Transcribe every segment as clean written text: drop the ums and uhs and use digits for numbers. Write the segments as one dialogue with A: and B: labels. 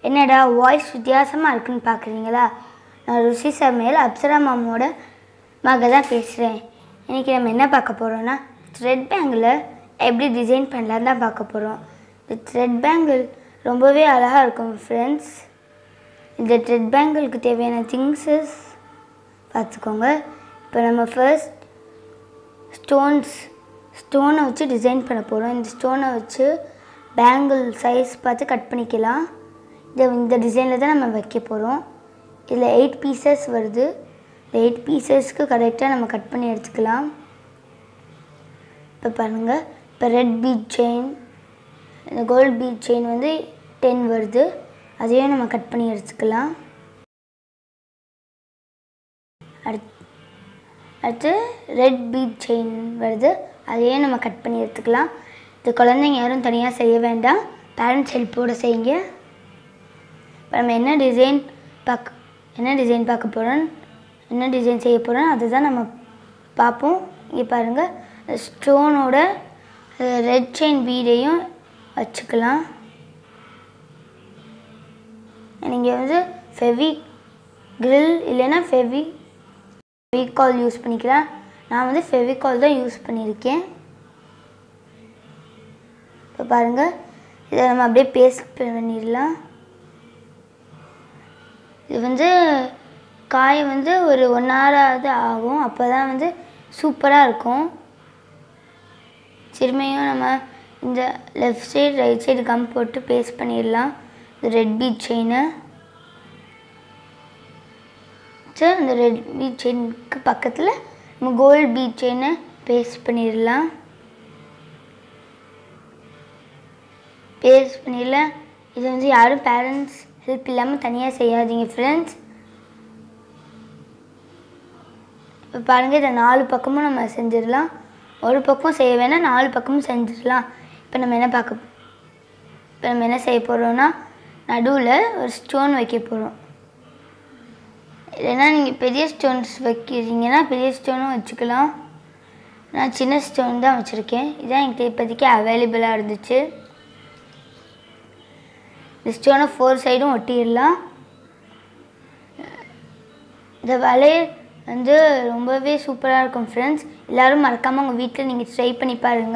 A: என்னடா வாய்ஸ் வித்தியாசமாக இருக்குன்னு பார்க்குறீங்களா? நான் ருசி சமையல் அப்சரா மாமோட மக தான் பேசுகிறேன். இன்றைக்கி நம்ம என்ன பார்க்க போகிறோன்னா த்ரெட் பேங்கில் எப்படி டிசைன் பண்ணலான்னு தான் பார்க்க போகிறோம். இந்த த்ரெட் பேங்கிள் ரொம்பவே அழகாக இருக்கும் ஃப்ரெண்ட்ஸ். இந்த த்ரெட் பேங்கிளுக்கு தேவையான திங்ஸஸ் பார்த்துக்கோங்க. இப்போ நம்ம ஃபர்ஸ்ட் ஸ்டோனை வச்சு டிசைன் பண்ண போகிறோம். இந்த ஸ்டோனை வச்சு பேங்கிள் சைஸ் பார்த்து கட் பண்ணிக்கலாம். இந்த டிசைனில் தான் நம்ம வைக்க போகிறோம். இதில் 8 பீசஸ் வருது. இந்த 8 பீசஸ்க்கு கரெக்டாக நம்ம கட் பண்ணி எடுத்துக்கலாம். இப்போ பாருங்கள், இப்போ ரெட் பீட் செயின், இந்த கோல்டு பீட் செயின் வந்து 10 வருது. அதையும் நம்ம கட் பண்ணி எடுத்துக்கலாம். அடுத்து ரெட் பீட் செயின் வருது. அதையும் நம்ம கட் பண்ணி எடுத்துக்கலாம். இது குழந்தைங்க யாரும் தனியாக செய்ய வேண்டாம், பேரண்ட்ஸ் ஹெல்ப்போடு செய்யுங்க. இப்போ நம்ம என்ன டிசைன் பார்க்க போகிறோம், என்ன டிசைன் செய்ய போகிறோம் அதுதான் நம்ம பார்ப்போம். இங்கே பாருங்கள், ஸ்டோனோட ரெட் செயின் பீடையும் வச்சுக்கலாம். நீங்கள் வந்து ஃபெவிக்ரில் இல்லைன்னா ஃபெவிகால் யூஸ் பண்ணிக்கலாம். நான் வந்து ஃபெவிகால் தான் யூஸ் பண்ணியிருக்கேன். இப்போ பாருங்கள், இதை நம்ம அப்படியே பேஸ்ட் பண்ணிடலாம். இது வந்து காய் வந்து ஒரு 1 ஹவராவது ஆகும். அப்போ தான் வந்து சூப்பராக இருக்கும். திரும்பியும் நம்ம இந்த left side right side gum போட்டு பேஸ்ட் பண்ணிடலாம். இந்த ரெட் பீட் செயினை இந்த ரெட் பீட் செயினுக்கு பக்கத்தில் நம்ம கோல்டு பீட் செயினை பேஸ்ட் பண்ணிடலாம். இது வந்து யாரும் பேரண்ட்ஸ் ஹெல்ப் இல்லாமல் தனியாக செய்யாதீங்க ஃப்ரெண்ட்ஸ். இப்போ பாருங்கள், இதை 4 பக்கமும் நம்ம செஞ்சிடலாம். ஒரு பக்கம் செய்ய வேணால் 4 பக்கமும் செஞ்சிடலாம். இப்போ நம்ம என்ன செய்ய போகிறோன்னா நடுவில் ஒரு ஸ்டோன் வைக்க போகிறோம். இல்லைன்னா நீங்கள் பெரிய ஸ்டோன்ஸ் வைக்கிறீங்கன்னா பெரிய ஸ்டோனும் வச்சுக்கலாம். நான் சின்ன ஸ்டோன் தான் வச்சுருக்கேன். இதுதான் என்கிட்ட இப்போதைக்கு அவைலபிளாக இருந்துச்சு. இந்த ஸ்டோனை 4 சைடும் ஒட்டிடலாம். இந்த வளையல் வந்து ரொம்பவே சூப்பராக இருக்கும் ஃப்ரெண்ட்ஸ். எல்லோரும் மறக்காமல் உங்கள் வீட்டில் நீங்கள் ட்ரை பண்ணி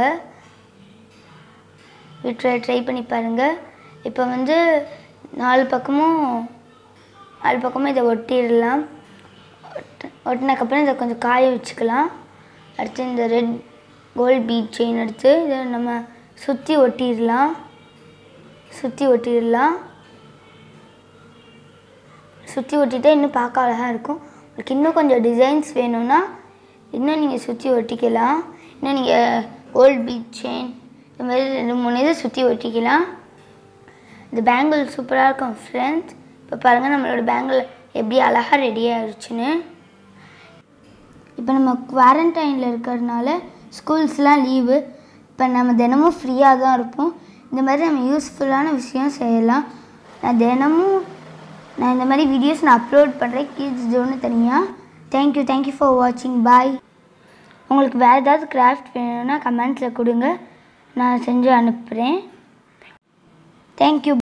A: பாருங்கள். இப்போ வந்து 4 பக்கமும் இதை ஒட்டிடலாம். ஒட்டினக்கப்புறம் இதை கொஞ்சம் காய வச்சுக்கலாம். அடுத்து இந்த ரெட் கோல்டு பீட் செயின் எடுத்து இதை நம்ம சுற்றி ஒட்டிடலாம். சுற்றி ஒட்டிட்டா இன்னும் பார்க்க அழகாக இருக்கும். உங்களுக்கு இன்னும் கொஞ்சம் டிசைன்ஸ் வேணும்னா இன்னும் நீங்கள் சுற்றி ஒட்டிக்கலாம். இன்னும் நீங்கள் கோல்டு பீட் செயின் இந்த மாதிரி 2-3 இதை சுற்றி ஒட்டிக்கலாம். இந்த பேங்கிள் சூப்பராக இருக்கும் ஃப்ரெண்ட்ஸ். இப்போ பாருங்கள், நம்மளோட பேங்கிள் எப்படி அழகாக ரெடி ஆகிடுச்சுன்னு. இப்போ நம்ம குவாரண்டைனில் இருக்கிறதுனால ஸ்கூல்ஸ்லாம் லீவு. இப்போ நம்ம தினமும் ஃப்ரீயாக தான் இருப்போம். இந்த மாதிரி நம்ம யூஸ்ஃபுல்லான விஷயம் செய்யலாம். நான் இந்த மாதிரி வீடியோஸ் அப்லோட் பண்ணுறேன் கிட்ஸ் ஜோன்னு தனியாக. தேங்க்யூ ஃபார் வாட்சிங். பாய். உங்களுக்கு வேறு ஏதாவது கிராஃப்ட் வேணும்னா கமெண்ட்ஸில் கொடுங்க, நான் செஞ்சு அனுப்புகிறேன். தேங்க்யூ.